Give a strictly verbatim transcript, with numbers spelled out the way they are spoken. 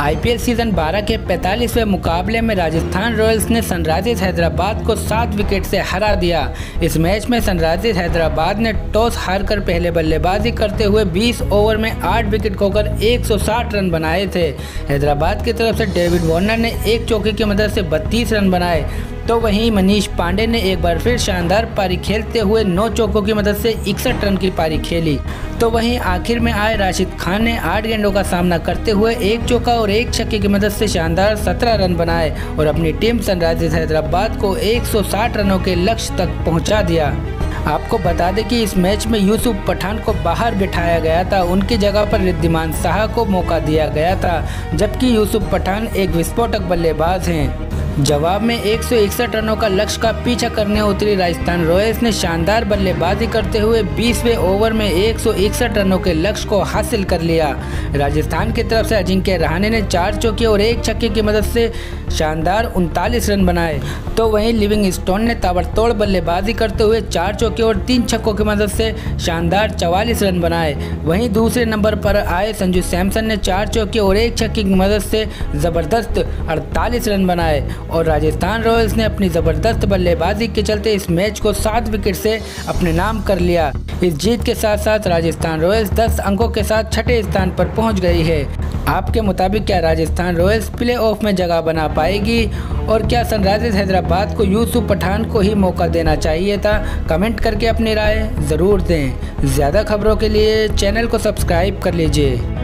IPL season बारह के पैंतालीसवें मुकाबले में राजस्थान रॉयल्स ने सनराइजर्स हैदराबाद को सात विकेट से हरा दिया। इस मैच में सनराइजर्स हैदराबाद ने टॉस हारकर पहले बल्लेबाजी करते हुए बीस ओवर में आठ विकेट खोकर एक सौ साठ रन बनाए थे। हैदराबाद की तरफ से डेविड वार्नर ने एक चौके की मदद से बत्तीस रन बनाए, तो वहीं मनीष पांडे ने एक बार फिर शानदार पारी खेलते हुए नौ चौकों की मदद से इकसठ रन की पारी खेली। तो वहीं आखिर में आए राशिद खान ने आठ गेंदों का सामना करते हुए एक चौका और एक छक्के की मदद से शानदार सत्रह रन बनाए और अपनी टीम सनराइजर्स हैदराबाद को एक सौ साठ रनों के लक्ष्य तक पहुंचा दिया। आपको बता दें कि इस मैच में यूसुफ पठान को बाहर बिठाया गया था, उनकी जगह पर रिद्धिमान साहा को मौका दिया गया था, जबकि यूसुफ पठान एक विस्फोटक बल्लेबाज हैं। जवाब में एक सौ इकसठ रनों का लक्ष्य का पीछा करने उतरी राजस्थान रॉयल्स ने शानदार बल्लेबाजी करते हुए बीसवें ओवर में एक सौ इकसठ रनों के लक्ष्य को हासिल कर लिया। राजस्थान की तरफ से अजिंक्य रहाणे ने चार चौके और एक छक्के की मदद से शानदार उनतालीस रन बनाए, तो वहीं लिविंगस्टोन ने ताबड़तोड़ बल्लेबाजी करते हुए चार चौके और तीन छक्कों की मदद से शानदार चवालीस रन बनाए। वहीं दूसरे नंबर पर आए संजू सैमसन ने चार चौके और एक छक्के की मदद से ज़बरदस्त अड़तालीस रन बनाए और राजस्थान रॉयल्स ने अपनी ज़बरदस्त बल्लेबाजी के चलते इस मैच को सात विकेट से अपने नाम कर लिया। इस जीत के साथ साथ राजस्थान रॉयल्स दस अंकों के साथ छठे स्थान पर पहुंच गई है। आपके मुताबिक क्या राजस्थान रॉयल्स प्ले ऑफ में जगह बना पाएगी और क्या सनराइजर्स हैदराबाद को यूसुफ पठान को ही मौका देना चाहिए था? कमेंट करके अपनी राय ज़रूर दें। ज़्यादा खबरों के लिए चैनल को सब्सक्राइब कर लीजिए।